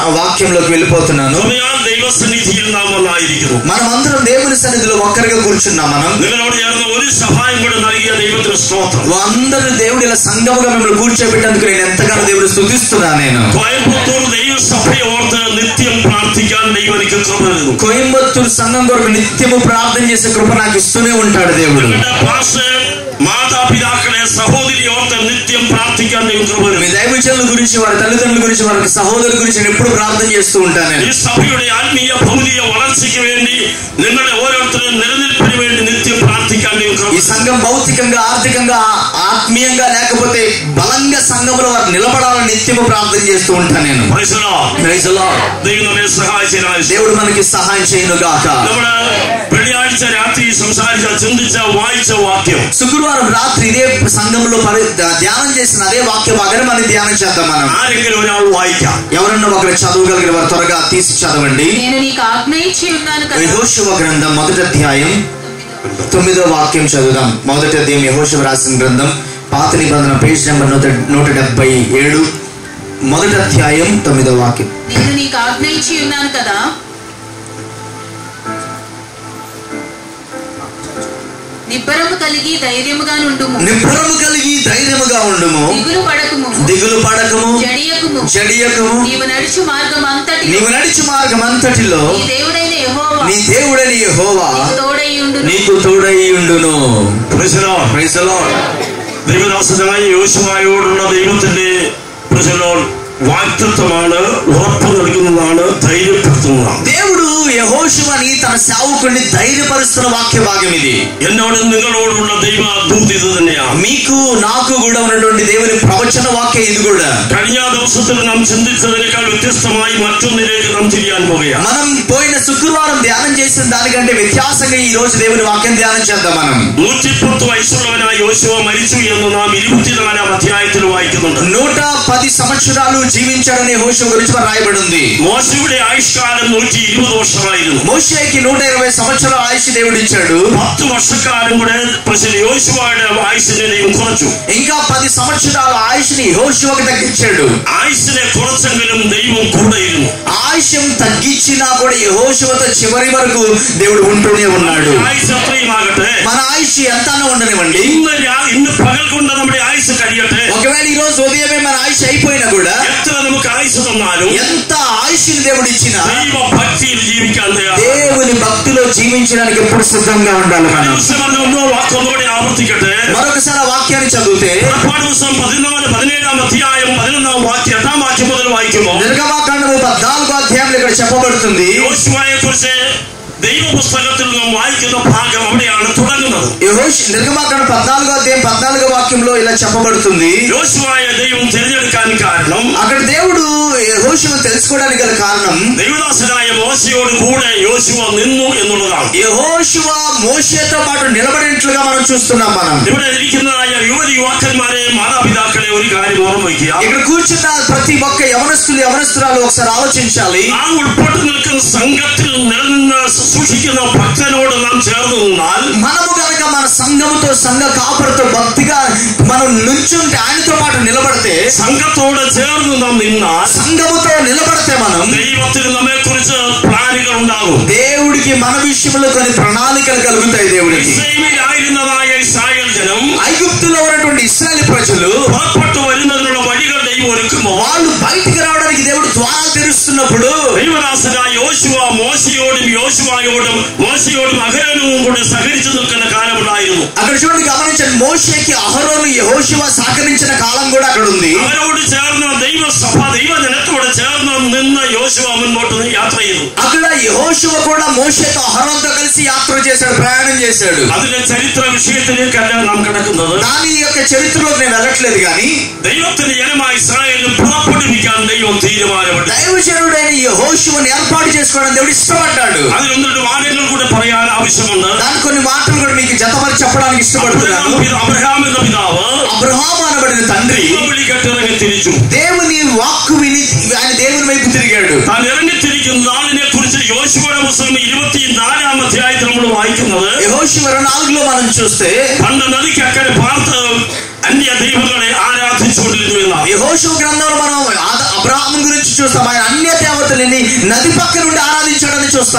వాక్యంలోకి వెళ్ళిపోతున్నాను. మనమందరం దేవుని సన్నిధిలో ఒక్కరిగా కూర్చున్నాం. మనం అందరూ దేవుడి ఇలా సంఘముగా మిమ్మల్ని కూర్చోబెట్టేందుకు నేను ఎంతగానో దేవుడు స్తుతిస్తున్నాను. నేను కోయంబత్తూరు సంఘం కొరకు నిత్యము ప్రార్థన చేసే కృప నాకు ఇస్తూనే ఉంటాడు దేవుడు. మాతాపితాక్കളെ సహోదరి ఓర్త నిత్యం ప్రార్థించండి. మీ దైవజనుల గురించి, వారి తల్లిదండ్రుల గురించి, వారి సహోదరుల గురించి నేను ఎప్పుడు ప్రార్థన చేస్తూ ఉంటాను. ఈ సభയുടെ ఆత్మీయ భౌతిక വളർച്ചയ്ക്ക് വേണ്ടി നിങ്ങളുടെ ഓരോരുത്തരും നിലനിൽപ്പിന് വേണ്ടി നിത്യം പ്രാർത്ഥിക്കാണ്ട്. ఈ సంఘం భౌతికంగా, ఆర్థికంగా, ఆత్మీయంగా లేకపోతే బలంగా సంఘంలో వారు నిలబడాలని నిత్యము ప్రార్థన చేస్తూ ఉంటాను నేను. దేవుడు మనకి సహాయం చేయను గాక. వెള്ളിയാഴ്ച రాత్రి సంసారిత చింతించ వాయిచ వాక్యం, శుక్రవారం రాత్రి ఇదే సంఘంలో ధ్యానం చేసిన అదే వాక్య భాగాన్ని మనం ధ్యానం చేద్దాం. మనం ఎవరన్నా ఒకరు చదవగలిగిన వారు త్వరగా తీసి చదవండి. యెహోషువ గ్రంథం 1వ అధ్యాయం 9వ వాక్యం చదువుదాం. 1వ అధ్యాయం యెహోషువ రాసిన గ్రంథం, పాత నిబంధన, పేజ్ నెంబర్ 177, 1వ అధ్యాయం 9వ వాక్యం. నేను నీకు ఆజ్ఞయించి ఉన్నాను కదా, నిబ్బరము కలిగి ధైర్యముగా ఉండుము. దిగులు పడకము, జడియకము. నీవు నడుచు మార్గమంతటిలో నీ దేవుడైన యెహోవా నీకు తోడై ఉండును. Praise the Lord. ദൈവദാസനായ യോശുവയോടുള്ള ദൈവത്തിന്റെ వాగ్దత్తമാണ്, ఉറപ്പ് നൽകുന്നതാണ്, ధైర్యപ്പെടുത്തുന്നതാണ്. దేవుడు యెహోషువని తన సేవకుడిని ధైర్యపరుస్తున్న వాక్య భాగం ఇది. എന്നോടും നിങ്ങളോടുള്ള ദൈവ ദൂത് ഇത് തന്നെയാണ്. మీకు నాకు కూడా ఉన్నటువంటి దేవుని ప్రవచన వాక్యం ఇది కూడా. കഴിഞ്ഞ ദിവസത്തിൽ നാം ചിന്തിച്ചതിനേക്കാൾ വ്യത്യസ്തമായി മറ്റൊന്നിലേക്ക് നാം തിരിയാൻ പോകുകയാണ്. మనం పోయిన శుక్రవారం ధ్యానం చేసిన దానికంటే వ్యత్యాసంగా ఈ రోజు దేవుని వాక్యం ధ్యానం చేద్దాం. మనం 110 వయసుള്ളവനായ യോശുവ മരിച്ചു എന്ന് നാം 24ാം അധ്യായത്തിൽ വായിക്കുന്നുണ്ട്. 110 సంవత్సరాలు జీవించాడని యెహోషువ గురించి రాయబడి ఉంది. మోషేయుడి ఆయుష్కాలం 120 వర్షాలైంది. మోషేకి 120 సంవత్సరాల ఆయుష్ దేవుడు ఇచ్చాడు. 10 వర్షకాలం కూడా యోషువയുടെ ఆయుష్ని దేవుడు കുറച്ചു. ఇంకా 10 సంవత్సరాల ఆయుష్ని యెహోషువకి తగ్గించాడు. ఆయుష్నే കുറച്ചെങ്കിലും ദൈവം കൂടെ ഇരുന്നു. ఆయుష్యం తగ్గించినా కూడా యెహోషువతో చివరి వరకు దేవుడు ఉంటూనే ఉన్నాడు. ఆయుష్ ఎത്രയുമാകട്ടെ, మన ఆయుష్ ఎంతనో ఉండనివ్వండి. ఇన్ని పగలకుండా നമ്മുടെ ఆయుష్ കഴിയട്ടെ. ఒకవేళ ఈ రోజు ఉదయమే మన ఆయుష్ అయిపోయినా కూడా, ఎంత ఆయుష్ని దేవుడు ఇచ్చినా దేవుని భక్తిలో జీవించడానికి ఎప్పుడు సిద్ధంగా ఉండాలి. మరొకసారి వాక్యాన్ని చదివితే నిర్గమాకాండము 14వ అధ్యాయంలో ఇక్కడ చెప్పబడుతుంది. దైవ పుస్తకത്തിൽ നാം വായിക്കുന്ന ഭാഗం അവിടെയാണ് തുടങ്ങുന്നത്. నిర్గమాకాండం 14వ అధ్యాయం 14వ వాక్యంలో ఇలా చెప్పబడుతుంది. యోషువയെ దైవం తిరഞ്ഞെടുക്കാൻ കാരണം, అక్కడ దేవుడు యెహోషువను తెలుసుకోవడానికి గల కారణం, దైవదాసనాయ మోషేయోడు కూడా యోషువ నిన్ను ఎన్నున్నതാണ്. యెహోషువ మోషేతో పాటు నిలబడినట్లుగా మనం చూస్తున్నాం. మనం ഇവിടെ ഇരിക്കുന്ന യുവതി യുവാക്കന്മാരെ, మాతాపిതാക്കളെ ഒരു കാര്യം ഓർമ്മ വയ്ക്കുക. ఇక్కడ కూర్చున్న ప్రతి ఒక్క యవనస్తురాలు ఒకసారి ఆలోచించాలి. നാം ഉൾപ്പെട്ടു നിൽക്കുന്ന സംഘത്തിൽ നിലനിന്ന సూక్షిക്കുന്ന భక్తునోడు మనం చేర్ను ఉండాలి. మనము కనుక మన సంఘముతో, సంఘ కాపరితో భక్తిగా మనం నుంచుంటే, ఆయనతో పాటు నిలబడితే, సంఘతోడు చేర్ను നാം నిన్నాൽ, సంఘముతో నిలబడితే మనం దైవത്തിന് നമ്മെ കുറിച്ച് ప్లానుകൾ ഉണ്ടാകും. దేవుడికి మన విషయంలో కొన్ని ప్రణాళికలు కలుగుతాయి. దేవుడికి ఆയിരുന്നതായ ఇశ్రాయేల్ జనం, ఐగుప్తులో ఉన్నటువంటి ఇశ్రాయేల్ ప్రజలు పుറപ്പെട്ടു വരുന്നതിനുള്ള വഴികൾ ദൈവം ഒരുക്കുമ്പോൾ, వాళ్ళు బయటికి రావడానికి దేవుడు ద్వారాలు తెరుస్తున్నప్పుడు, దైవదాసനായ యోషുവ మోషేయోടും అహరోను కూడా సహకరించి నిൽക്കുന്ന కాలం ഉണ്ടായിരുന്നു. అక్కడ చూడండి, గమనించండి, మోషేకి అహరోను యెహోషువ సహకరించిన కాలం కూడా అక్కడ ఉంది. അവരോട് ചേർന്ന് ദൈവജനത്തോട് ചേർന്ന് നിന്ന് యోషువ മുൻപോട്ട് യാത്ര ചെയ്തു. అక్కడ యెహోషువ కూడా మోషేతో అహరోనుతో కలిసి యాత్ర చేశాడు, ప్రయాణం చేశాడు. അതിന്റെ చరిత్ర విషయത്തിലേക്കല്ല നാം കടക്കുന്നത്. దాని యొక్క చరిత్రలోకి నేను వెళ్ళట్లేదు, కానీ దైవത്തിന്റെ జనമായ ఇశ్రాయేలును పుറപ്പെടുവിക്കാൻ ദൈവം തീരുമാനമെടുത്തു. దైవజనుడైన యెహోషువను ఏర్పాటు చేసుకోవడం దేవుడు ఇష్టపడ్డాడు. അതിൽ ഒന്ന് രണ്ട് വാക്യങ്ങൾ కూడా പറയാൻ ആവശ്യമുണ്ട്. దాని కొన్ని మాటలు కూడా మీకు జతపరిచి చెప్పడానికి ఇష్టపడుతున్నాను. అబ్రహాము ఎన్న పితావు, అబ్రహాము అనబడిన తండ్రి తిరిచు దేవుని వాక్కు విని ఆయన దేవుని వైపు తిరిగాడు. తాను ఇറങ്ങി തിരിക്കുന്ന നാളിനെ കുറിച്ച് യോശുവയുടെ പുസ്തകം 24ാം അധ്യായത്തിൽ നമ്മൾ വായിക്കുന്നത്. యెహోషువ 24లో మనం చూస్తే, పన్న నదికి అక్కడ భారత అన్య దైవങ്ങളെ ఆరాధించుకుంటున్నారు. యెహోషువ గ్రంథంలో మనం అబ్రహాము గురించి చూస్తాం. ఆయన అన్య దేవతలని నది పక్క నుండి ఆరాధించడాన్ని చూస్తాం.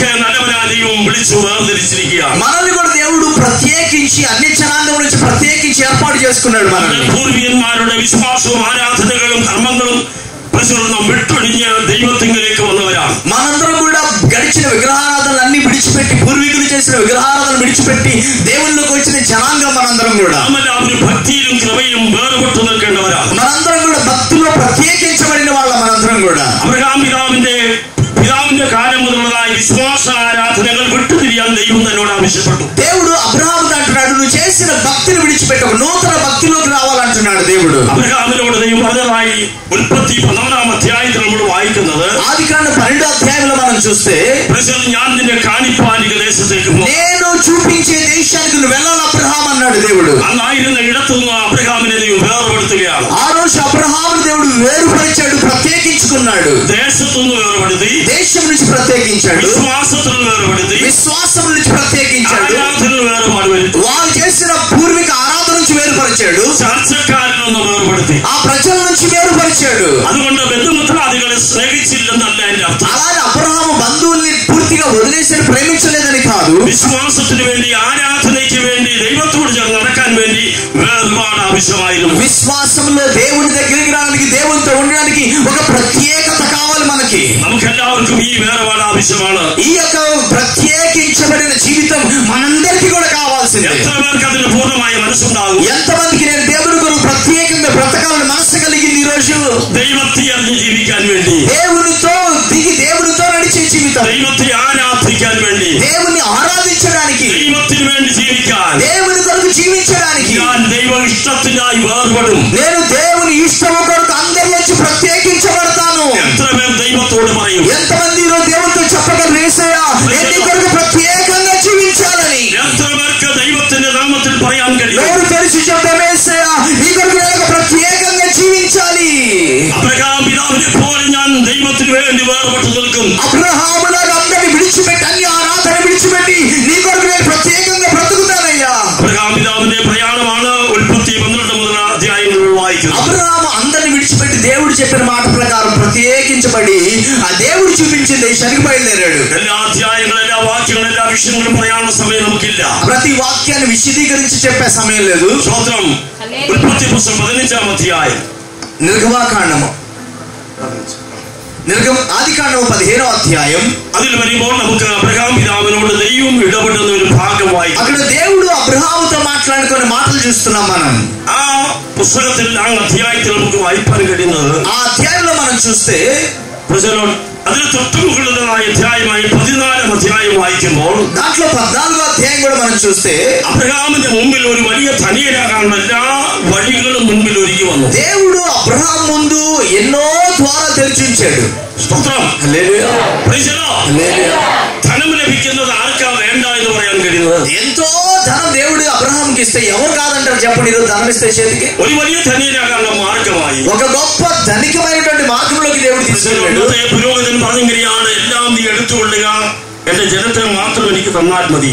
మనల్ని కూడా దేవుడు ప్రత్యేకించి అన్ని జనాంగం నుంచి ప్రత్యేకించి ఏర్పాటు చేసుకున్నాడు. మనల్ని പൂർവികന്മാരുടെ വിശ്വാസവും ആരാധനകളും കർമ്മങ്ങളും ദൈവത്തിലേക്ക് വന്നവരാണ്. మనందరం కూడా గడిచిన విగ్రహారాధనలన్నీ విడిచిపెట్టి, పూర్వీకులు చేసిన విగ్రహారాధనలు విడిచిపెట్టి దేవుళ్ళలోకి వచ్చిన జనాంగం మనందరం కూడా. భక్తిയും కృపയും వేరుപെട്ടു നിൽക്കേണ്ടവരാണ്. మనందరం కూడా భక్తుల్లో ప్రత్యేకించబడిన వాళ్ళ మనందరం కూడా. അബ്രഹാം പിതാവിന്റെ കാലം മുതലുള്ളതായ വിശ്വാസ ആരാധനകൾ വിട്ടുതിരിയാൻ ദൈവം തന്നോട് ആവശ്യപ്പെട്ടു. దేవుడు అబ్రహాముతో అంటున్నాడు, నువ్వు చేసిన భక్తిని విడిచిపెట్టి ఒక నూతన భక్తిలోకి రావాలంటున్నాడు దేవుడు. అబ్రహామునోട് దైవం പറഞ്ഞതായി ഉൽപ്പത്തി 12 അധ്യായത്തിൽ നമ്മൾ വായിക്കുന്നത്, ఆదికాండం 12వ అధ్యాయంలో మనం చూస్తే, ഞാൻ നിന്നെ കാണിപ്പാനിക ദേശത്തേക്ക് പോകും, నేను చూపించే దేశానికి నువ్వు వెళ్ళాలి అబ్రహాం అన్నాడు దేవుడు. അന്നായിരുന്ന ഇടത്തുനിന്ന് അബ്രഹാമിനെ ദൈవం വേർപെടുത്തുകയാണ്. ఆ రోజు అబ్రహామును దేవుడు వేరుపరిచాడు, ప్రత్యేకించుకున్నాడు. ദേശത്തുനിന്ന് వేరుപെടുത്തി, దేశం నుంచి ప్రత్యేకించాడు. విశ్వాసത്തിൽ వేరుపడుతూ, విశ్వాసం నుంచి ప్రత్యేకించాడు. ఆరాధనలు వేరుపాటు വരുത്തി, వారు చేసిన పూర్వీక ఆరాధన నుంచి వేరుపరిచాడు. ചർച്ചക്കാരിൽ നിന്ന് വേർപെടുത്തി, ఆ ప్రజల నుంచి వేరుపరిచాడు. അതുകൊണ്ട് ബന്ധുമിത്രാദികളെ സ്നേഹിച്ചില്ലെന്നല്ല എന്റെ അർത്ഥം. అలాగే అబ్రహాము బంధువుల్ని పూర్తిగా వదిలేసి ప్రేమించలేదని కాదు. വിശ്വാസത്തിന് വേണ്ടി, ആരാധനയ്ക്ക് വേണ്ടി, ദൈവത്തോട് ചേർന്ന് നടക്കാൻ വേണ്ടി വേർപാട് ആവശ്യമായിരുന്നു. విశ్వాసంలో దేవుని దగ్గరికి రావడానికి, దేవునితో ఉండడానికి ఒక ప్రత్యేకత కావాలి మనకి. നമുക്കെല്ലാവർക്കും ఈ వేర్പാട് ఆവശ്యമാണ്. ఈ యొక్క ప్రత్యేకించబడిన జీవితం మనందరికీ కూడా కావాల్సింది. എത്ര പേർക്ക് അതിന് പൂർണ്ണമായ മനസ്സുണ്ടാകും? ఎంతమందికి నేను దేవుడి కొరకు ప్రత్యేకంగా బ్రతకాలని మనసు కలిగింది ఈ రోజు? ദൈവത്തെ അറിഞ്ഞ് ജീവിക്കാൻ വേണ്ടി, దేవునితో దిగి దేవునితో నడిచే జీవితం, ദൈവത്തെ ആരാധിക്കാൻ വേണ്ടി, దేవుని ఆరాధించడానికి, ദൈവത്തിന് വേണ്ടി ജീവിക്കാൻ, దేవుని కొరకు జీవించడానికి, ഞാൻ ദൈവ ഇഷ്ടത്തിനായി വേർപെടും. నేను దేవుని ఇష్టము కొరకు అందరి నుంచి ప్రత్యేకించబడతాను. എത്ര പേർ ദൈവത്തോട് പറയും? ఎంతమంది ఈరోజు దేవునితో చెప్పగలరు, యేసయ్యా నేను నీ కొరకు ప్రత్యేకంగా జీవించాలని? എത്ര പേർക്ക് ദൈവത്തിന്റെ നാമത്തിൽ പറയാൻ കഴിയും? నోరు తెరిచి చెప్తాం, యేసయ్యా నీ కొరకు నేను ప్రత్యేకంగా జీవించాలి. അബ്രഹാം പിതാവിനെ പോലെ ഞാൻ ദൈവത്തിന് വേണ്ടി വേർപെട്ടു നിൽക്കും. అబ్రహాములాగా అందరిని విడిచిపెట్టి, అన్ని ఆరాధన విడిచిపెట్టి నీ కొరకు నేను ప్రత్యేకంగా బ్రతుకుతానయ్యా. അബ്രഹാം പിതാവിന്റെ പ്രയാണമാണ് ഉൽപ്പത്തി 12 മുതൽ അധ്യായങ്ങളിൽ വായിക്കുന്നത്. అబ్రహాము అందరిని విడిచిపెట్టి దేవుడు చెప్పిన మాట ప్రకారం ప్రత్యేకించబడి ఆ దేవుడు చూపించిన దేశానికి బయలుదేరాడు. എല്ലാ അധ്യായങ്ങളും, എല്ലാ വാക്യങ്ങളും, എല്ലാ വിഷയങ്ങളും പറയാനുള്ള സമയം നമുക്കില്ല. ప్రతి వాక్యాన్ని విశదీకరించి చెప్పే సమయం లేదు. സ്തോത്രം. ഉൽപ്പത്തി പുസ്തകം 15 അധ്യായം, నిర్గమాకాండము, ఆదికాండము 15వ అధ్యాయం. അതിൽ വരുമ്പോൾ നമുക്ക് അബ്രഹാം പിതാവിനോട് ദൈവം ഇടപെടുന്ന ഒരു ഭാഗം വായിക്കും. అక్కడ దేవుడు అబ్రహాముతో మాట్లాడుకునే మాటలు చూస్తున్నాం మనం. ആ പുസ്തകത്തിൽ, ആ അധ്യായത്തിൽ നമുക്ക് വായിപ്പാൻ കഴിയുന്നത്, ఆ అధ్యాయంలో మనం చూస్తే, അതിന് തൊട്ടുമുകളിലായ അധ്യായമായി 14 അധ്യായം വായിക്കുമ്പോൾ, దాంట్లో 14వ అధ్యాయం కూడా మనం చూస్తే, അബ്രഹാമിന്റെ മുമ്പിൽ ഒരു വലിയ ധനികനാകാനുള്ള എല്ലാ വഴികളും മുൻപിൽ ഒരുക്കി വന്നു. దేవుడు అబ్రహాం ముందు ఎన్నో ద్వారాలు తెరిచి ఉంచాడు. സ്തോത്രം. Hallelujah, praise the Lord. Hallelujah. ധനം ലഭിക്കുന്നത് ആർക്കാ വേണ്ട എന്ന് പറയാൻ കഴിയുന്നത്? ఎంతో ధనం దేవుడు అబ్రహాంకి ఇస్తే ఎవరు కాదంటారు చెప్పండి? ఈరోజు ధనం ఇస్తే చేతికి ഒരു വലിയ ധനികനാകാനുള്ള മാർഗമായി, ఒక గొప్ప ధనికమైనటువంటి మార్గంలోకి దేవుడు తీసుకెళ్ళాడు. പുരോഹിതൻ പറഞ്ഞെങ്കിലാണ്, എല്ലാം നീ എടുത്തുകൊള്ളുക, എന്റെ ജനത്തെ മാത്രം എനിക്ക് തന്നാൽ മതി.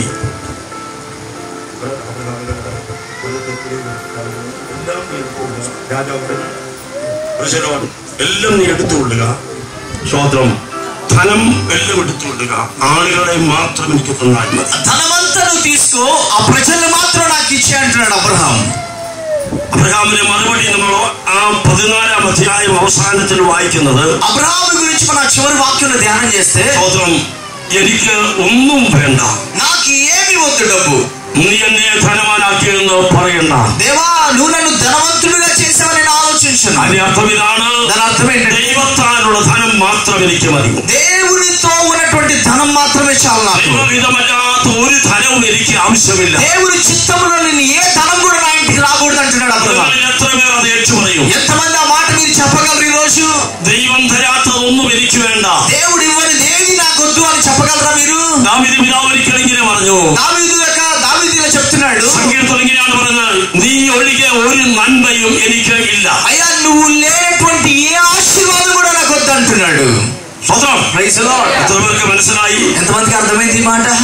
എല്ലാം നീ എടുത്തുകൊള്ളുക, സ്തോത്രം, ധനം എല്ലാം എടുത്തുകൊള്ളുക, ആളുകളെ മാത്രം എനിക്ക് തന്നാൽ മതി. ధనమంతా నువ్వు తీసుకో, ఆ ప్రజల్ని మాత్రం నాకు ఇచ్చే అంటున్నాడు అబ్రహాం. അബ്രഹാമിന്റെ മറുപടി നമ്മൾ ആ 14 അധ്യായം അവസാനത്തിൽ വായിക്കുന്നത്, అబ్రహాము గురించి మనం చివరి వాక్యంలో ధ్యానం చేస్తే, സ്തോത്രം, എനിക്ക് ഒന്നും വേണ്ട, నాకు ఏమి వద్దు డబ్బు, നീ എന്നെ ധനവാനാക്കിയെന്ന് പറയണ്ട. దేవా నువ్వు నన్ను ధనవంతుడిగా చేసావని నేను ఆలోచించను. അതിന്റെ അർത്ഥം ഇതാണ്, దాని అర్థం ఏంటంటే, ദൈവത്താലുള്ള ധനം മാത്രം എനിക്ക് മതി. దేవునితో ఉన్నటువంటి ధనం మాత్రమే చాలు నాకు. ദൈവവിധമല്ലാത്ത ഒരു ധനവും എനിക്ക് ആവശ്യമില്ല. దేవుని చిత్తంలో నేను ఏ ధనం కూడా నా ఇంటికి రాకూడదు అంటున్నాడు అబ్రహాం. എത്ര പേർ അത് ഏറ്റു പറയും? ఎంతమంది ఆ మాట మీరు చెప్పగలరు ఈ రోజు? ദൈവം തരാത്തതൊന്നും എനിക്ക് വേണ്ട, దేవుడు ఇవ్వని దేవి నాకు వద్దు అని చెప్పగలరా మీరు? ദാവീദ് പിതാവ് ഒരിക്കൽ ഇങ്ങനെ പറഞ്ഞു. దావీదు ఇలా చెప్తున్నాడు, സങ്കീർത്തനം ഇങ്ങനെയാണ് പറയുന്നത്, നീ ഒഴികെ ഒരു നന്മയും എനിക്ക് ഇല്ല. అయ్యా నువ్వు లేనటువంటి ఏ ఆశీర్వాదం కూడా నాకు వద్దు అంటున్నాడు. స్തోత్రం. Praise the Lord. എത്ര പേർക്ക് മനസ്സിലായി? ఎంతమందికి అర్థమైంది ఈ మాట?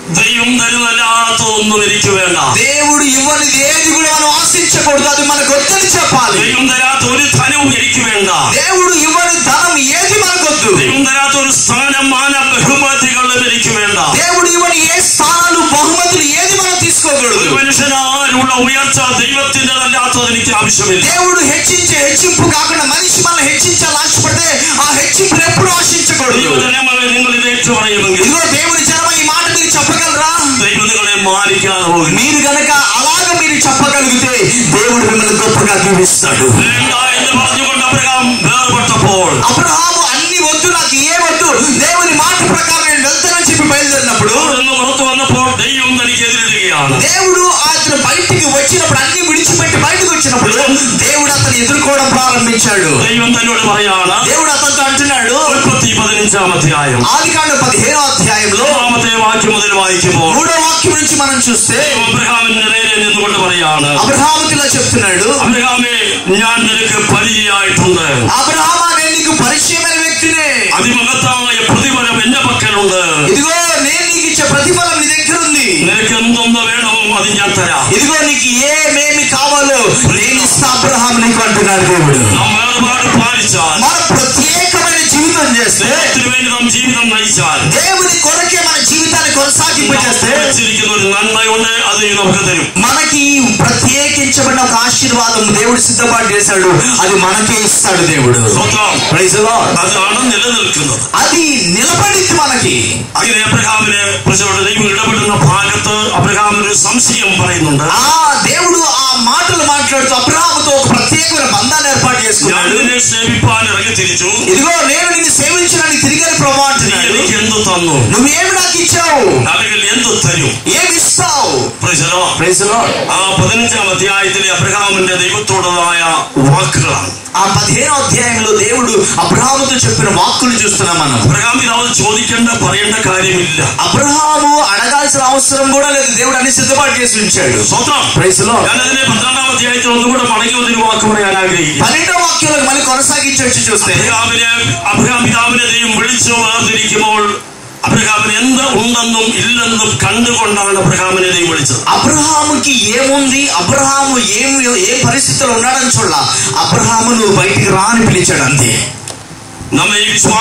ദൈവം തരുന്നല്ലാത്തൊന്നും എനിക്ക് വേണ്ട. దేవుడు ఇవ్వనిది ఏది కూడా మనం ఆశించకూడదు, అది మనకు వద్దని చెప్పాలి. ദൈവം തരാത്ത ഒരു ധനവും എനിക്ക് വേണ്ട. దేవుడు ఇవ్వని ధనం ఏది మనకొద్దు. ദൈവം തരാത്ത ഒരു സ്ഥാനം മാന ബഹുമതികളും എനിക്ക് വേണ്ട. దేవుడు ఇవ్వని ఏ స్థానాలు బహుమతులు ఏది మనం తీసుకోకూడదు. ഒരു മനുഷ്യനാലുള്ള ഉയർച്ച ദൈവത്തിൻ്റെതല്ലാത്തത് എനിക്ക് ఆവശ്యమిല്ല. దేవుడు హెచ్చించే హెచ్చింపు కాకుండా మనిషి మనల్ని హెచ్చించాలని ఆశపడితే ఆ హెచ్చింపును ఎప్పుడు ఆశించకూడదు. നിങ്ങൾ ഇത് ఏற்றுపరయుമെങ്കിൽ ఇదిగో దేవుని జనమ ఈ మాట మీరు చెప్పగలరా? దైవం నిങ്ങളെ మానిക്കാതെ പോകും. మీరు గనక అలాగ మీరు చెప్పగలిగితే దేవుడు మిమ్మల్ని గొప్పగా దీవిస్తాడు. എന്ന് പറഞ്ഞുകൊണ്ട് അബ്രഹാം വേർപെട്ടപ്പോൾ అబ్రహాము అన్ని వద్దు, నాకు ఏ వద్దు, దేవుని మాట ప్రకారం నేను వెళ్తానని చెప్పి బయలుదేరినప్పుడు പുറത്തു വന്നപ്പോൾ ദൈവം തനിക്ക് എതിരിടുകയാണ്. దేవుడు అతను బయటికి వచ్చినప్పుడు అన్ని విడిచిపెట్టి బయటకు వచ్చినప్పుడు దేవుడు అతను ఎదుర్కోవడం ప్రారంభించాడు. దైవం తన్నోട് പറയാണ്, దేవుడు అతనితో అంటున్నాడు, ఉత్పత్తి 15వ అధ్యాయం ఆదికాండం 15వ అధ్యాయంలో 3వ వాక్యం മുതൽ വായിക്കുമ്പോൾ 3వ వాక్యం నుంచి మనం చూస్తే അബ്രഹാമിന്റെ നേരെ നിന്നുകൊണ്ട് പറയാണ്, అబ్రహాముతో ఇలా చెప్తున్నాడు, అబ్రహామే ഞാൻ നിനക്ക് പരിചയമായിട്ടുണ്ട്. అబ్రహామా నేను నీకు పరిచయమైన వ్యక్తినే. അതിമഹത്തായ പ്രതിഫലം എന്റെ പക്കലുണ്ട്. ఇదిగో నేను నీకు ఇచ్చే ప్రతిఫలం నీ దగ్గర ఉంది. നിനക്ക് എന്തൊന്ന് വേണമോ അത് ഞാൻ തരാം. ఇదిగో నీకు ఏమేమి కావాలో నేను ఇస్తా అబ్రహాం నీకు అంటున్నాడు దేవుడు. നാം വേർപാട് പാലിച്ചാൽ, మన ప్రత్యేకమైన జీవితం చేస్తే, ദൈവത്തിന് വേണ്ടി നാം ജീവിതം നയിച്ചാൽ, దేవుని కొరకే మన జీవితాన్ని కొనసాగింపజేస్తే വെച്ചിരിക്കുന്ന ഒരു നന്മയുണ്ട്, അത് നമുക്ക് തരും. మనకి ప్రత్యేకించబడిన ఒక ఆశీర్వాదం దేవుడు సిద్ధపాటు చేశాడు, అది మనకే ఇస్తాడు దేవుడు. Praise the Lord. അതാണ് നിലനിൽക്കുന്നത്, అది నిలబడింది మనకి. അങ്ങനെ അബ്രഹാമിനെ പ്രശ്നമുണ്ട്. ദൈവം ഇടപെടുന്ന ഭാഗത്ത് അബ്രഹാമിന് ഒരു സംശയം പറയുന്നുണ്ട്. ఆ దేవుడు ఆ మాటలు మాట్లాడుతూ అబ్రహాముతో ఒక ప్రత్యేకమైన బంధాన్ని ఏర్పాటు చేసుకున్నాడు. നിന്നെ സേവിപ്പാൻ ഇറങ്ങി തിരിച്ചു. ఇదిగో నేను నిన్ను సేవించడానికి తిరిగాను ప్రభు అంటున్నాడు. എനിക്ക് എന്ത് തന്നു? నువ్వేమి నాకు ఇచ్చావు? അല്ലെങ്കിൽ എന്ത് തരും? ఏమి ఇస్తావు? Praise the Lord. Praise the Lord. ആ 15వ അധ്യായത്തിലെ അബ്രഹാമിന്റെ ദൈവത്തോടുള്ളതായ വാക്കുകളാണ്. ఆ 15వ అధ్యాయంలో దేవుడు అబ్రహాముతో చెప్పిన వాక్కులు చూస్తున్నాం మనం. അബ്രഹാം ഇത് ചോദിക്കേണ്ട പറയേണ്ട കാര്യമില്ല. అబ్రహాము అడగాల్సిన అవసరం కూడా లేదు, దేవుడు అన్ని సిద్ధపాటు చేసి ఉంచాడు. സ്വന്തം ప్రైజ్ ది లార్డ్. ഞാൻ അതിനെ 12వ അധ്യായത്തിൽ ഒന്നുകൂടെ മടങ്ങി വന്നൊരു വാക്ക് പറയാൻ ആഗ്രഹിക്കുന്നു. 12వ వాక్యంలోకి మళ్ళీ కొనసాగించి వచ్చి చూస్తే അബ്രഹാം പിതാവിനെ ദൈവം വിളിച്ചു വേർതിരിക്കുമ്പോൾ అబ్రహాముని ఎంత ఉందన్నం ఇల్లందం కండుకొండాలని అబ్రహాముని దైవం విളിച്ചത്. అబ్రహాముకి ఏముంది, అబ్రహాము ఏ పరిస్థితిలో ఉన్నాడని చూడాల, అబ్రహాము నువ్వు బయటికి రా అని పిలిచాడు అంతే. നമ്മെ